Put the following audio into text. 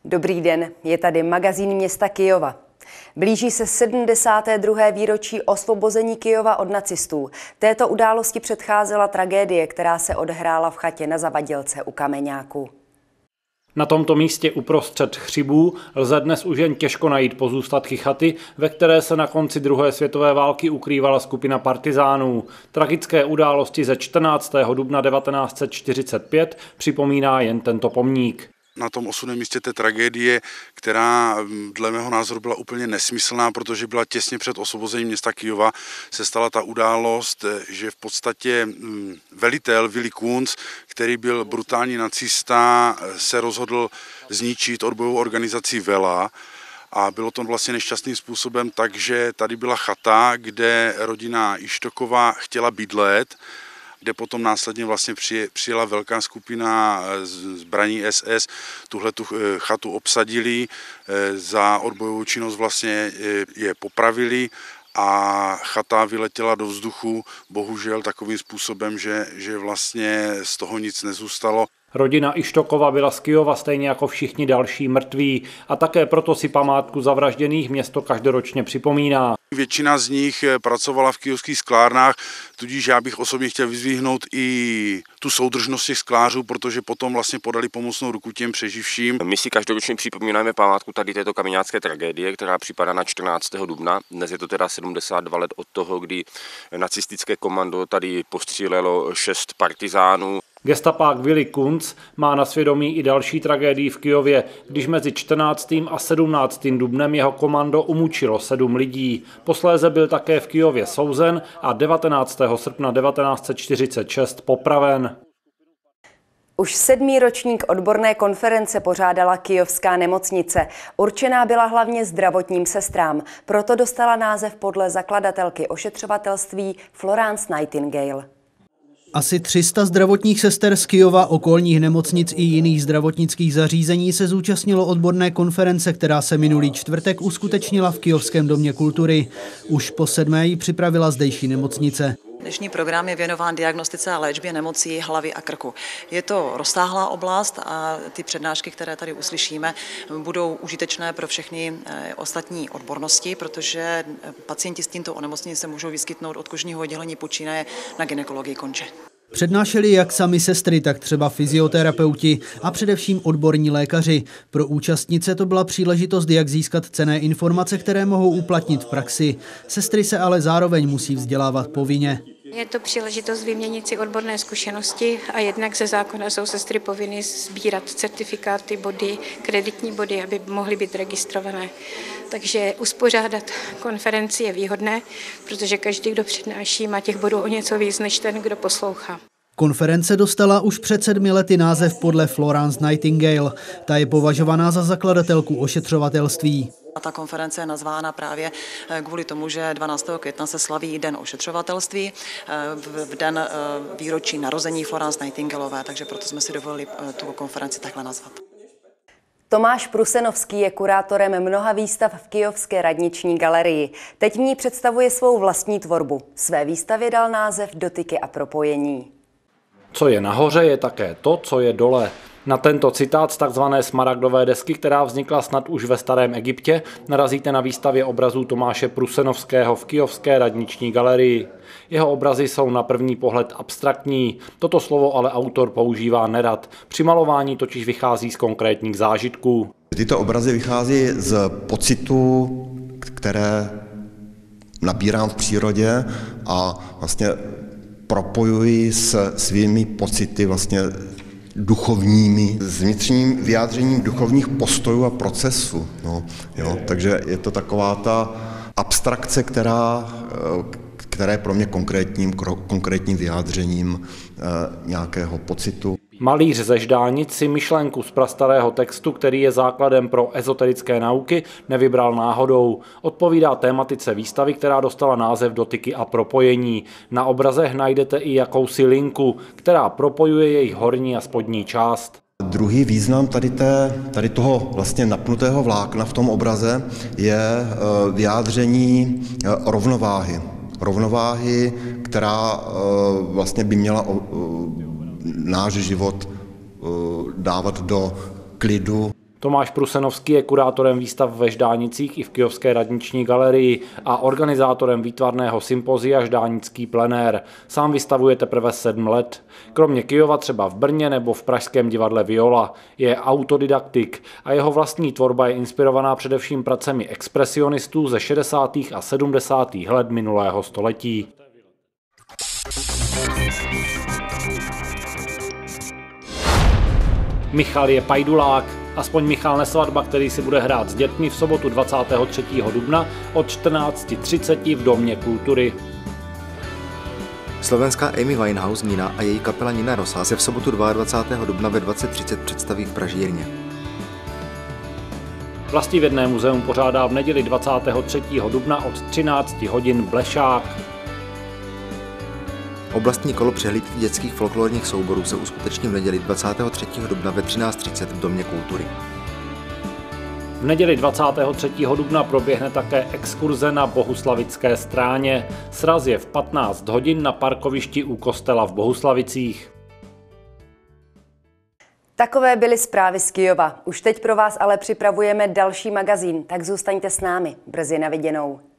Dobrý den, je tady magazín města Kyjova. Blíží se 72. výročí osvobození Kyjova od nacistů. Této události předcházela tragédie, která se odehrála v chatě na Zavadělce u Kameňáku. Na tomto místě uprostřed hřibů lze dnes už jen těžko najít pozůstatky chaty, ve které se na konci druhé světové války ukrývala skupina partizánů. Tragické události ze 14. dubna 1945 připomíná jen tento pomník. Na tom osudném místě té tragédie, která dle mého názoru byla úplně nesmyslná, protože byla těsně před osvobozením města Kyjova, se stala ta událost, že v podstatě velitel Willy Kunz, který byl brutální nacista, se rozhodl zničit odbojovou organizaci Vela. A bylo to vlastně nešťastným způsobem, takže tady byla chata, kde rodina Ištoková chtěla bydlet, kde potom následně vlastně přijela velká skupina zbraní SS, tuhletu chatu obsadili, za odbojovou činnost vlastně je popravili a chata vyletěla do vzduchu, bohužel takovým způsobem, že vlastně z toho nic nezůstalo. Rodina Ištokova byla z Kyjova stejně jako všichni další mrtví a také proto si památku zavražděných město každoročně připomíná. Většina z nich pracovala v kyjovských sklárnách, tudíž já bych osobně chtěl vyzdvihnout i tu soudržnost těch sklářů, protože potom vlastně podali pomocnou ruku těm přeživším. My si každoročně připomínáme památku tady této kameňácké tragédie, která připadá na 14. dubna. Dnes je to teda 72 let od toho, kdy nacistické komando tady postřílelo 6 partizánů. Gestapák Willy Kunz má na svědomí i další tragédii v Kyjově, když mezi 14. a 17. dubnem jeho komando umučilo 7 lidí. Posléze byl také v Kyjově souzen a 19. srpna 1946 popraven. Už 7. ročník odborné konference pořádala Kyjovská nemocnice. Určená byla hlavně zdravotním sestrám, proto dostala název podle zakladatelky ošetřovatelství Florence Nightingale. Asi 300 zdravotních sester z Kyjova, okolních nemocnic i jiných zdravotnických zařízení se zúčastnilo odborné konference, která se minulý čtvrtek uskutečnila v Kyjovském domě kultury. Už po 7. ji připravila zdejší nemocnice. Dnešní program je věnován diagnostice a léčbě nemocí hlavy a krku. Je to rozsáhlá oblast a ty přednášky, které tady uslyšíme, budou užitečné pro všechny ostatní odbornosti, protože pacienti s tímto onemocněním se můžou vyskytnout od kožního oddělení počínaje na gynekologii konče. Přednášeli jak sami sestry, tak třeba fyzioterapeuti a především odborní lékaři. Pro účastnice to byla příležitost, jak získat cenné informace, které mohou uplatnit v praxi. Sestry se ale zároveň musí vzdělávat povinně. Je to příležitost vyměnit si odborné zkušenosti a jednak ze zákona jsou sestry povinny sbírat certifikáty, body, kreditní body, aby mohly být registrované. Takže uspořádat konferenci je výhodné, protože každý, kdo přednáší, má těch bodů o něco víc než ten, kdo poslouchá. Konference dostala už před 7 lety název podle Florence Nightingale. Ta je považovaná za zakladatelku ošetřovatelství. Ta konference je nazvána právě kvůli tomu, že 12. května se slaví Den ošetřovatelství, v den výročí narození Florence Nightingaleové, takže proto jsme si dovolili tu konferenci takhle nazvat. Tomáš Prusenovský je kurátorem mnoha výstav v Kyjovské radniční galerii. Teď v ní představuje svou vlastní tvorbu. Své výstavě dal název Dotyky a propojení. Co je nahoře, je také to, co je dole. Na tento citát z takzvané smaragdové desky, která vznikla snad už ve starém Egyptě, narazíte na výstavě obrazů Tomáše Prusenovského v Kyjovské radniční galerii. Jeho obrazy jsou na první pohled abstraktní, toto slovo ale autor používá nerad. Při malování totiž vychází z konkrétních zážitků. Tyto obrazy vychází z pocitů, které nabírám v přírodě a vlastně propojuji s svými pocity vlastně duchovními, s vnitřním vyjádřením duchovních postojů a procesů. Takže je to taková ta abstrakce, která je pro mě konkrétním vyjádřením nějakého pocitu. Malíř ze Ždánic si myšlenku z prastarého textu, který je základem pro ezoterické nauky, nevybral náhodou. Odpovídá tématice výstavy, která dostala název Dotyky a propojení. Na obrazech najdete i jakousi linku, která propojuje jejich horní a spodní část. Druhý význam tady toho vlastně napnutého vlákna v tom obraze je vyjádření rovnováhy. Rovnováhy, která vlastně by měla náš život dávat do klidu. Tomáš Prusenovský je kurátorem výstav ve Ždánicích i v Kyjovské radniční galerii a organizátorem výtvarného sympozia Ždánický plenér. Sám vystavuje teprve 7 let. Kromě Kyjova třeba v Brně nebo v pražském divadle Viola. Je autodidaktik a jeho vlastní tvorba je inspirovaná především pracemi expresionistů ze 60. a 70. let minulého století. Michal je pajdulák. Aspoň Michal Nesvadba, který si bude hrát s dětmi v sobotu 23. dubna od 14:30 v Domě kultury. Slovenská Amy Winehouse Nina a její kapela Nina Rosa se v sobotu 22. dubna ve 20:30 představí v Pražírně. Vlastivědné muzeum pořádá v neděli 23. dubna od 13 hodin Blešák. Oblastní kolo přehlídky dětských folklorních souborů se uskuteční v neděli 23. dubna ve 13:30 v Domě kultury. V neděli 23. dubna proběhne také exkurze na Bohuslavické stráně. Sraz je v 15 hodin na parkovišti u kostela v Bohuslavicích. Takové byly zprávy z Kyjova. Už teď pro vás ale připravujeme další magazín, tak zůstaňte s námi. Brzy na viděnou.